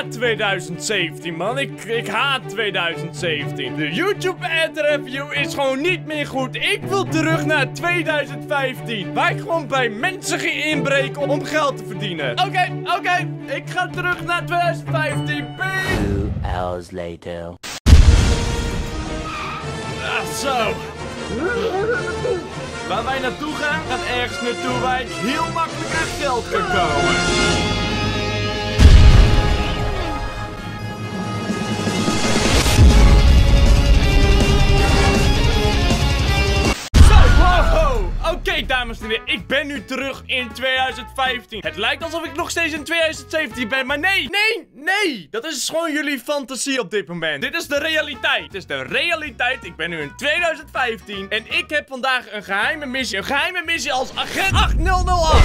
haat 2017, man. Ik haat 2017. De YouTube ad review is gewoon niet meer goed. Ik wil terug naar 2015. Waar ik gewoon bij mensen ging inbreken om geld te verdienen. Oké. Ik ga terug naar 2015. 2 hours later. Zo. Waar wij naartoe gaan, gaat ergens naartoe waar ik heel makkelijk aan geld kan komen. Oké, dames en heren, ik ben nu terug in 2015. Het lijkt alsof ik nog steeds in 2017 ben, maar nee. Dat is gewoon jullie fantasie op dit moment. Dit is de realiteit. Het is de realiteit. Ik ben nu in 2015 en ik heb vandaag een geheime missie. Een geheime missie als agent 8008.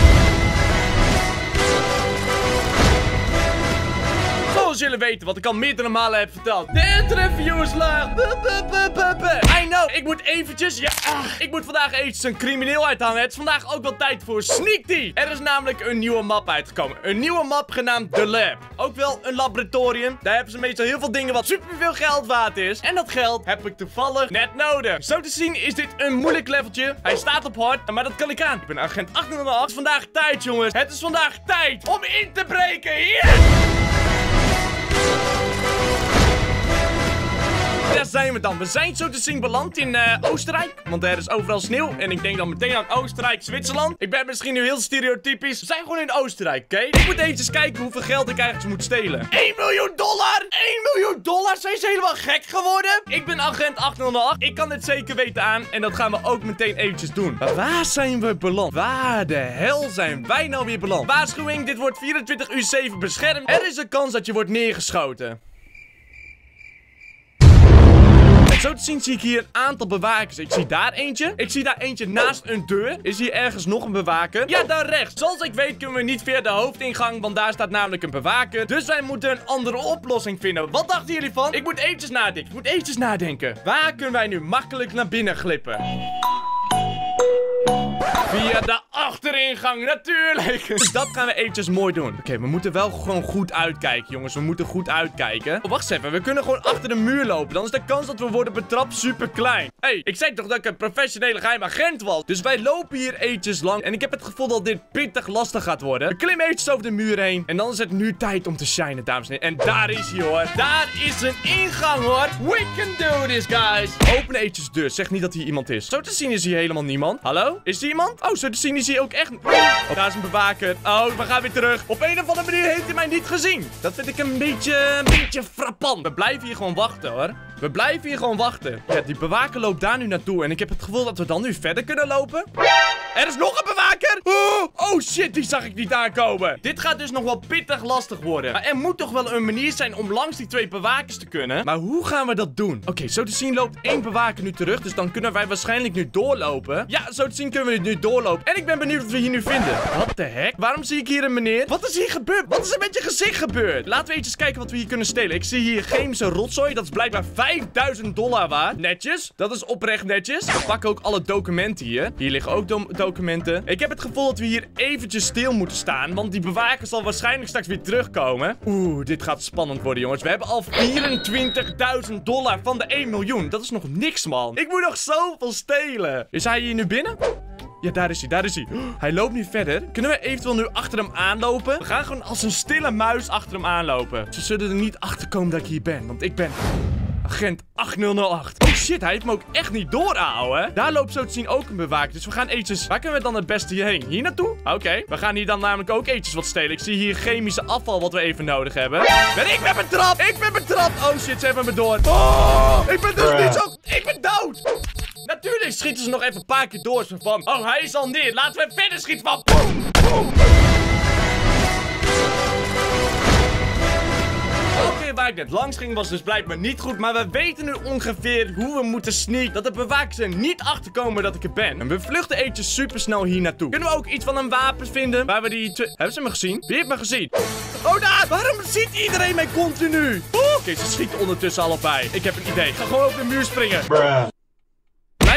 Zoals jullie weten, wat ik al meerdere malen heb verteld. De review is laag. I know. Ik moet eventjes, ik moet vandaag eventjes een crimineel uithangen. Het is vandaag ook wel tijd voor Sneak Thief. Er is namelijk een nieuwe map uitgekomen. Een nieuwe map genaamd The Lab. Ook wel een laboratorium. Daar hebben ze meestal heel veel dingen wat superveel geld waard is. En dat geld heb ik toevallig net nodig. Zo te zien is dit een moeilijk leveltje. Hij staat op hard, maar dat kan ik aan. Ik ben agent 808. Het is vandaag tijd, jongens. Het is vandaag tijd om in te breken. Daar zijn we dan. We zijn zo te zien beland in Oostenrijk. Want er is overal sneeuw. En ik denk dan meteen aan Oostenrijk, Zwitserland. Ik ben misschien nu heel stereotypisch. We zijn gewoon in Oostenrijk, oké? Ik moet eventjes kijken hoeveel geld ik eigenlijk moet stelen. $1 miljoen! $1 miljoen! Zijn ze helemaal gek geworden? Ik ben agent 808. Ik kan dit zeker weten aan. En dat gaan we ook meteen eventjes doen. Maar waar zijn we beland? Waar de hel zijn wij nou weer beland? Waarschuwing, dit wordt 24/7 beschermd. Er is een kans dat je wordt neergeschoten. Zo te zien zie ik hier een aantal bewakers. Ik zie daar eentje. Ik zie daar eentje naast een deur. Is hier ergens nog een bewaker? Ja, daar rechts. Zoals ik weet kunnen we niet via de hoofdingang, want daar staat namelijk een bewaker. Dus wij moeten een andere oplossing vinden. Wat dachten jullie van? Ik moet eventjes nadenken. Waar kunnen wij nu makkelijk naar binnen glippen? Via de achteringang, natuurlijk. Dus dat gaan we eventjes mooi doen. Oké, we moeten wel gewoon goed uitkijken, jongens. We moeten goed uitkijken. Oh, wacht eens even. We kunnen gewoon achter de muur lopen. Dan is de kans dat we worden betrapt super klein. Hey, ik zei toch dat ik een professionele geheim agent was. Dus wij lopen hier eventjes lang. En ik heb het gevoel dat dit pittig lastig gaat worden. We klimmen eventjes over de muur heen. En dan is het nu tijd om te shinen, dames en heren. En daar is hij, hoor. Daar is een ingang, hoor. We can do this, guys. Open eventjes de deur. Zeg niet dat hier iemand is. Zo te zien is hier helemaal niemand. Hallo? Is er iemand? Oh, zo te zien is hij ook echt... Oh, daar is een bewaker. Oh, we gaan weer terug. Op een of andere manier heeft hij mij niet gezien. Dat vind ik een beetje frappant. We blijven hier gewoon wachten, hoor. We blijven hier gewoon wachten. Ja, die bewaker loopt daar nu naartoe. En ik heb het gevoel dat we dan nu verder kunnen lopen. Er is nog een bewaker. Oh shit, die zag ik niet aankomen. Dit gaat dus nog wel pittig lastig worden. Maar er moet toch wel een manier zijn om langs die 2 bewakers te kunnen. Maar hoe gaan we dat doen? Oké, zo te zien loopt 1 bewaker nu terug. Dus dan kunnen wij waarschijnlijk nu doorlopen. Ja, zo te zien kunnen we nu doorlopen. En ik ben benieuwd wat we hier nu vinden. Wat de heck? Waarom zie ik hier een meneer? Wat is hier gebeurd? Wat is er met je gezicht gebeurd? Laten we eventjes kijken wat we hier kunnen stelen. Ik zie hier chemische rotzooi. Dat is blijkbaar $5000 waard. Netjes. Dat is oprecht netjes. We pakken ook alle documenten hier. Hier liggen ook documenten. Ik heb het gevoel dat we hier eventjes stil moeten staan. Want die bewaker zal waarschijnlijk straks weer terugkomen. Oeh, dit gaat spannend worden, jongens. We hebben al $24.000 van de 1 miljoen. Dat is nog niks, man. Ik moet nog zoveel stelen. Is hij hier nu binnen? Ja, daar is hij. Hij loopt nu verder. Kunnen we eventueel nu achter hem aanlopen? We gaan gewoon als een stille muis achter hem aanlopen. Ze zullen er niet achter komen dat ik hier ben. Want ik ben agent 8008. Oh shit, hij heeft me ook echt niet door, ouwe. Daar loopt zo te zien ook een bewaker. Dus we gaan eventjes... Waar kunnen we dan het beste hierheen? Hier naartoe? Oké. We gaan hier dan namelijk ook eventjes wat stelen. Ik zie hier chemische afval wat we even nodig hebben. En ik ben betrapt! Oh shit, ze hebben me door. Oh, ik ben dus niet zo... Ik ben dood! Natuurlijk schieten ze nog even een paar keer door. Zo van, oh, hij is al neer. Laten we verder schieten van... Boom, boom. Oké, waar ik net langs ging was dus blijkbaar niet goed. Maar we weten nu ongeveer hoe we moeten sneaken. Dat de bewakers er niet achterkomen dat ik er ben. En we vluchten eventjes super snel hier naartoe. Kunnen we ook iets van een wapen vinden? Waar we die twee... Hebben ze me gezien? Wie heeft me gezien? Oh, daar! Waarom ziet iedereen mij continu? Oké, ze schieten ondertussen allebei. Ik heb een idee. Ik ga gewoon op de muur springen.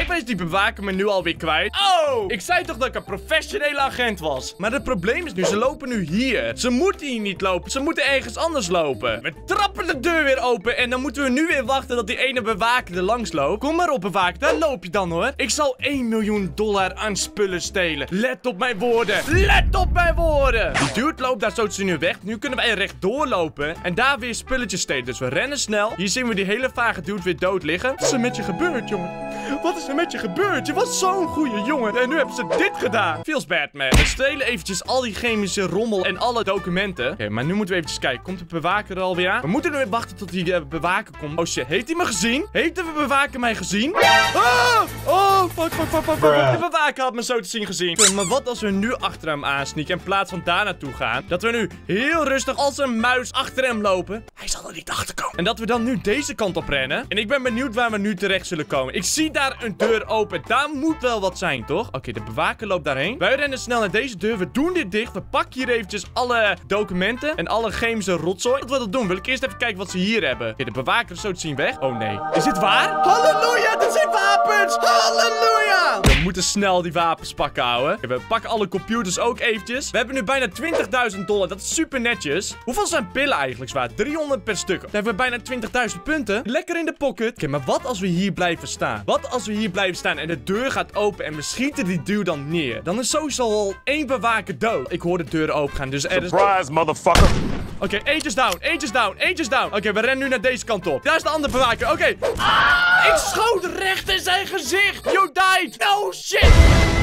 Blijkbaar is die bewaker me nu alweer kwijt. Oh, ik zei toch dat ik een professionele agent was. Maar het probleem is nu, ze lopen nu hier. Ze moeten hier niet lopen. Ze moeten ergens anders lopen. We trappen de deur weer open. En dan moeten we nu weer wachten dat die ene bewaker er langs loopt. Kom maar op, bewaker. Daar loop je dan, hoor. Ik zal $1 miljoen aan spullen stelen. Let op mijn woorden. Let op mijn woorden. Die dude loopt daar zo te zien nu weg. Nu kunnen wij rechtdoor lopen. En daar weer spulletjes stelen. Dus we rennen snel. Hier zien we die hele vage dude weer dood liggen. Wat is er met je gebeurd, jongen? Wat is er met je gebeurd? Je was zo'n goede jongen. En nu hebben ze dit gedaan. Feels bad, man. We stelen eventjes al die chemische rommel en alle documenten. Oké, maar nu moeten we eventjes kijken. Komt de bewaker er alweer aan? We moeten nu weer wachten tot die bewaker komt. Oh shit, heeft hij me gezien? Heeft de bewaker mij gezien? Ah! Oh, fuck. De bewaker had me zo te zien gezien. Maar wat als we nu achter hem aansneaken in plaats van daar naartoe gaan? Dat we nu heel rustig als een muis achter hem lopen. Hij zal er niet achter komen. En dat we dan nu deze kant op rennen. En ik ben benieuwd waar we nu terecht zullen komen. Ik zie daar een deur open. Daar moet wel wat zijn, toch? Oké, de bewaker loopt daarheen. Wij rennen snel naar deze deur. We doen dit dicht. We pakken hier eventjes alle documenten en alle chemische rotzooi. Wat we dat doen? Wil ik eerst even kijken wat ze hier hebben. Oké, de bewaker is zo te zien weg. Oh nee. Is dit waar? Halleluja, dit zijn wapens. Halleluja. We moeten snel die wapens pakken, ouwe. Oké, we pakken alle computers ook eventjes. We hebben nu bijna $20.000. Dat is super netjes. Hoeveel zijn pillen eigenlijk zwaar? 300 per stuk. Dan hebben we bijna 20.000 punten. Lekker in de pocket. Oké, maar wat als we hier blijven staan? Wat als we hier blijven staan en de deur gaat open en we schieten die dude dan neer? Dan is sowieso al 1 bewaker dood. Ik hoor de deur open gaan, dus er is... Surprise, motherfucker! Oké, eentje is down. Oké, we rennen nu naar deze kant op. Daar is de andere bewaker. Oké. Ik schoot recht in zijn gezicht. You died. No shit.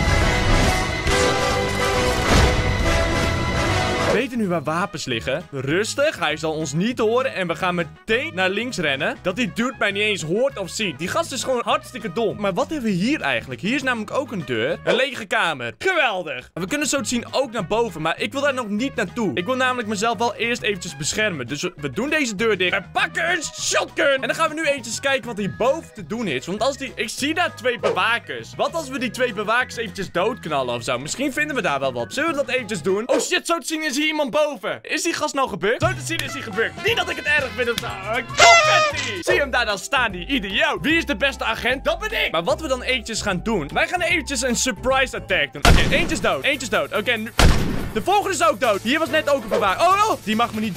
We weten nu waar wapens liggen. Rustig, hij zal ons niet horen. En we gaan meteen naar links rennen. Dat die dude mij niet eens hoort of ziet. Die gast is gewoon hartstikke dom. Maar wat hebben we hier eigenlijk? Hier is namelijk ook een deur. Een lege kamer. Geweldig. En we kunnen zo te zien ook naar boven. Maar ik wil daar nog niet naartoe. Ik wil namelijk mezelf wel eerst eventjes beschermen. Dus we doen deze deur dicht. En pakken een shotgun. En dan gaan we nu eventjes kijken wat hierboven te doen is. Want als die... Ik zie daar 2 bewakers. Wat als we die 2 bewakers eventjes doodknallen of zo? Misschien vinden we daar wel wat. Zullen we dat eventjes doen? Oh shit, zo te zien is hier iemand boven. Is die gast nou gebeurd? Zo te zien is hij gebeurd. Niet dat ik het erg vind of zo. Confetti! Zie hem daar dan staan, die idioot. Wie is de beste agent? Dat ben ik. Maar wat we dan eventjes gaan doen. Wij gaan eventjes een surprise attack doen. Oké, eentje is dood. Oké, nu... De volgende is ook dood. Hier was net ook een bewaker. Oh, die mag me niet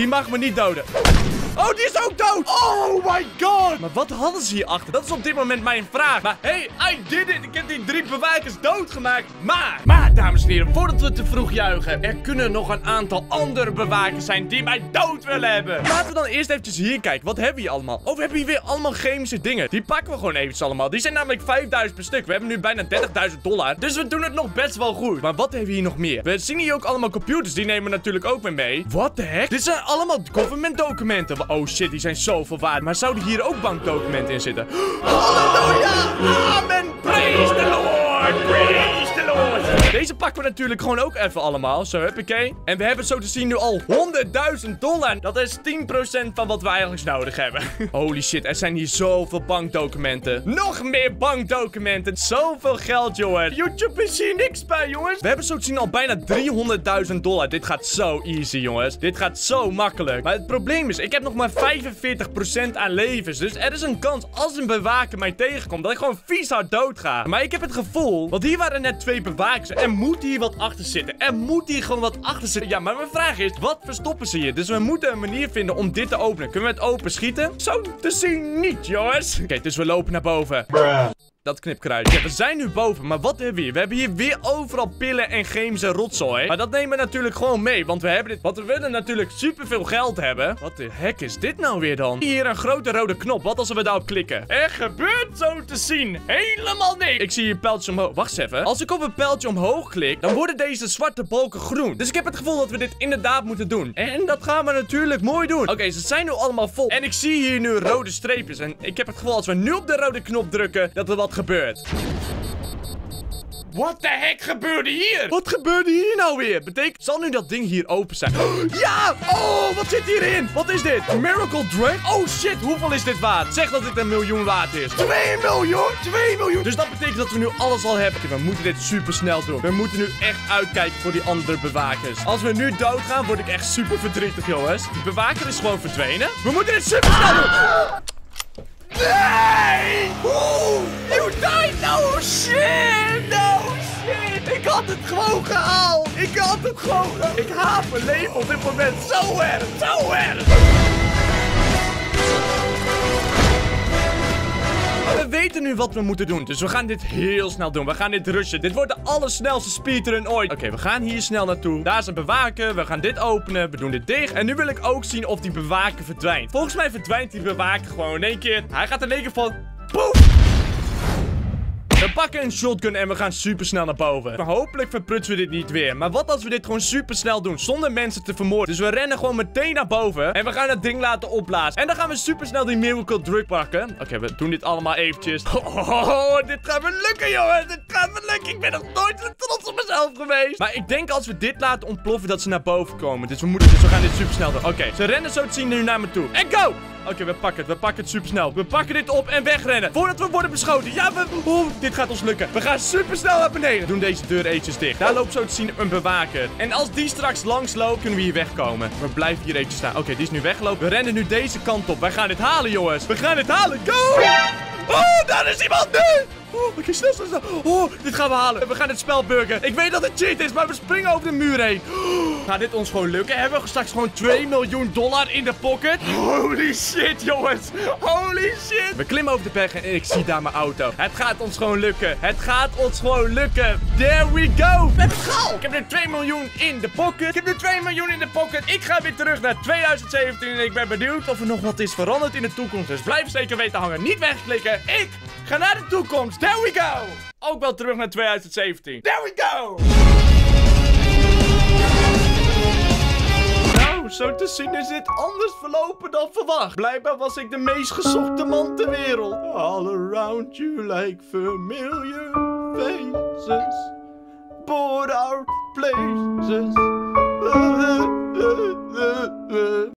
doden. Oh, die is ook dood. Oh my god. Maar wat hadden ze hier achter? Dat is op dit moment mijn vraag. Maar hey, I did it. Ik heb die 3 bewakers doodgemaakt. Maar, dames en heren, voordat we te vroeg juichen. Er kunnen nog een aantal andere bewakers zijn die mij dood willen hebben. Laten we dan eerst eventjes hier kijken. Wat hebben we hier allemaal? Oh, we hebben hier weer allemaal chemische dingen. Die pakken we gewoon eventjes allemaal. Die zijn namelijk 5.000 per stuk. We hebben nu bijna $30.000. Dus we doen het nog best wel goed. Maar wat hebben we hier nog meer? We zien hier ook allemaal computers. Die nemen we natuurlijk ook weer mee. What the heck? Dit zijn allemaal government documenten. Oh shit, die zijn zoveel waard. Maar zouden hier ook bankdocumenten in zitten? Halleluja! Amen! Praise the Lord! Praise the Lord! Deze pakken we natuurlijk gewoon ook even allemaal. Zo, huppakee. En we hebben zo te zien nu al $100.000. Dat is 10% van wat we eigenlijk nodig hebben. Holy shit, er zijn hier zoveel bankdocumenten. Nog meer bankdocumenten. Zoveel geld, jongen. YouTube is hier niks bij, jongens. We hebben zo te zien al bijna $300.000. Dit gaat zo easy, jongens. Dit gaat zo makkelijk. Maar het probleem is, ik heb nog maar 45% aan levens. Dus er is een kans, als een bewaker mij tegenkomt, dat ik gewoon vies hard dood ga. Maar ik heb het gevoel, want hier waren net 2 bewakers. Er moet hier wat achter zitten. Er moet hier gewoon wat achter zitten. Ja, maar mijn vraag is, wat verstoppen ze hier? Dus we moeten een manier vinden om dit te openen. Kunnen we het open schieten? Zo te zien niet, jongens. Oké, dus we lopen naar boven. Dat knipkruid. Ja, we zijn nu boven. Maar wat hebben we hier? We hebben hier weer overal pillen en chemische rotzooi. Maar dat nemen we natuurlijk gewoon mee. Want we hebben dit... Want we willen natuurlijk superveel geld hebben. Wat de heck is dit nou weer dan? Hier een grote rode knop. Wat als we daarop klikken? Er gebeurt zo te zien helemaal niks. Ik zie hier een pijltje omhoog. Wacht eens even. Als ik op een pijltje omhoog klik, dan worden deze zwarte balken groen. Dus ik heb het gevoel dat we dit inderdaad moeten doen. En dat gaan we natuurlijk mooi doen. Oké, ze zijn nu allemaal vol. En ik zie hier nu rode streepjes. En ik heb het gevoel als we nu op de rode knop drukken, dat er wat gebeurt. What the heck gebeurde hier? Wat gebeurde hier nou weer? Betekent, zal nu dat ding hier open zijn? Ja! Oh, wat zit hierin? Wat is dit? Miracle Drink? Oh shit, hoeveel is dit waard? Zeg dat dit $1 miljoen waard is. 2 miljoen? 2 miljoen? Dus dat betekent dat we nu alles al hebben. We moeten dit super snel doen. We moeten nu echt uitkijken voor die andere bewakers. Als we nu doodgaan, word ik echt super verdrietig, jongens. Die bewaker is gewoon verdwenen. We moeten dit super snel doen. Nee! You died! No shit! No shit! Ik had het gewoon gehaald! Ik had het gewoon gehaald! Ik haat mijn leven op dit moment zo erg! Zo erg! We weten nu wat we moeten doen, dus we gaan dit heel snel doen. We gaan dit rushen. Dit wordt de allersnelste speedrun ooit. Oké, we gaan hier snel naartoe. Daar is een bewaker. We gaan dit openen. We doen dit dicht. En nu wil ik ook zien of die bewaker verdwijnt. Volgens mij verdwijnt die bewaker gewoon in één keer. Hij gaat in één keer van... Poef! We pakken een shotgun en we gaan super snel naar boven. Maar hopelijk verprutsen we dit niet weer. Maar wat als we dit gewoon super snel doen, zonder mensen te vermoorden. Dus we rennen gewoon meteen naar boven. En we gaan het ding laten opblazen. En dan gaan we super snel die miracle drug pakken. Oké, we doen dit allemaal eventjes. Oh, dit gaat me lukken, jongens. Dit gaat me lukken. Ik ben nog nooit zo trots op mezelf geweest. Maar ik denk als we dit laten ontploffen, dat ze naar boven komen. Dus we gaan dit super snel doen. Oké, ze rennen zo te zien nu naar me toe. En go! Oké, we pakken het super snel. We pakken dit op en wegrennen. Voordat we worden beschoten. Ja, dit gaat ons lukken. We gaan super snel naar beneden. We doen deze deur eventjes dicht. Daar loopt zo te zien een bewaker. En als die straks langs loopt, kunnen we hier wegkomen. We blijven hier eventjes staan. Oké, die is nu weggelopen. We rennen nu deze kant op. Wij gaan dit halen, jongens. We gaan dit halen. Go! Oh, daar is iemand. Nee! Oh, oké, snel. Oh, dit gaan we halen. We gaan het spel burgen. Ik weet dat het cheat is, maar we springen over de muur heen. Gaat dit ons gewoon lukken? Hebben we straks gewoon $2 miljoen in de pocket? Holy shit, jongens. Holy shit. We klimmen over de berg en ik zie daar mijn auto. Het gaat ons gewoon lukken. Het gaat ons gewoon lukken. There we go. We hebben het gehaald. Ik heb nu 2 miljoen in de pocket. Ik ga weer terug naar 2017 en ik ben benieuwd of er nog wat is veranderd in de toekomst. Dus blijf zeker weten hangen. Niet wegklikken. Ik ga naar de toekomst. There we go. Ook wel terug naar 2017. There we go. Nou, zo te zien is dit anders verlopen dan verwacht. Blijkbaar was ik de meest gezochte man ter wereld. All around you like familiar faces. Bored out places.